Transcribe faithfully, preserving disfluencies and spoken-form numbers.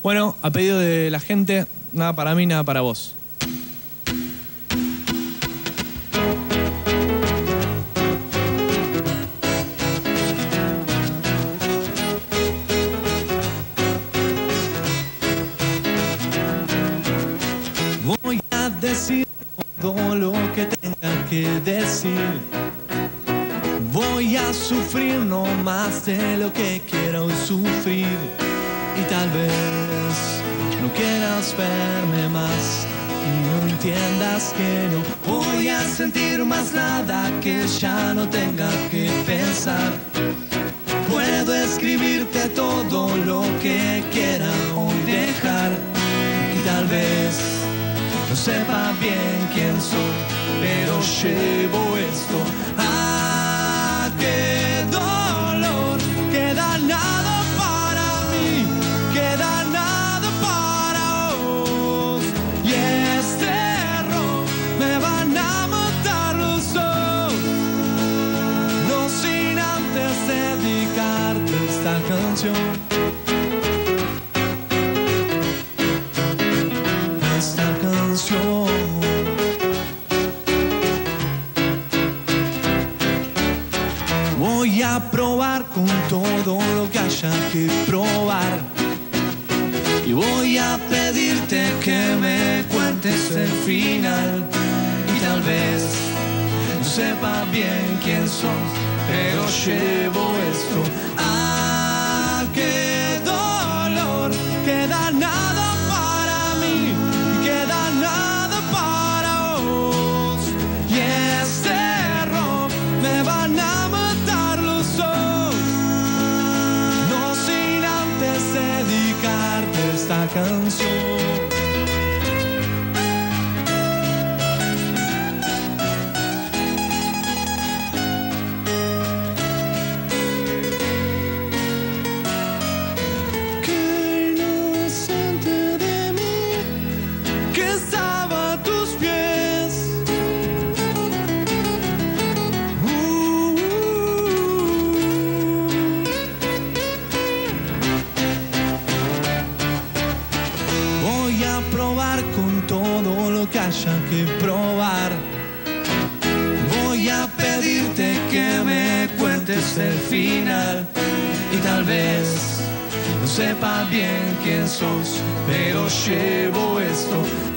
Bueno, a pedido de la gente, nada para mí, nada para vos. Voy a decir todo lo que tenga que decir. Voy a sufrir no más de lo que quiero sufrir. Y tal vez no quieras verme más y no entiendas que no voy a sentir más nada que ya no tenga que pensar. Puedo escribirte todo lo que quiera hoy dejar. Y tal vez no sepa bien quién soy, pero llevo esto. ¡Ah, qué dolor! Queda nada para mí, queda nada para vos. Y este error me van a matar los dos. No sin antes dedicarte esta canción. Voy a probar con todo lo que haya que probar. Y voy a pedirte que me cuentes el final. Y tal vez no sepa bien quién sos, pero llevo esto. ¡Ah, qué dolor! Queda nada para mí, queda nada para vos. Y este error me van a matar los dos. No sin antes dedicarte esta canción. Con todo lo que haya que probar. Voy a pedirte que me cuentes el final. Y tal vez no sepa bien quién sos, pero llevo esto.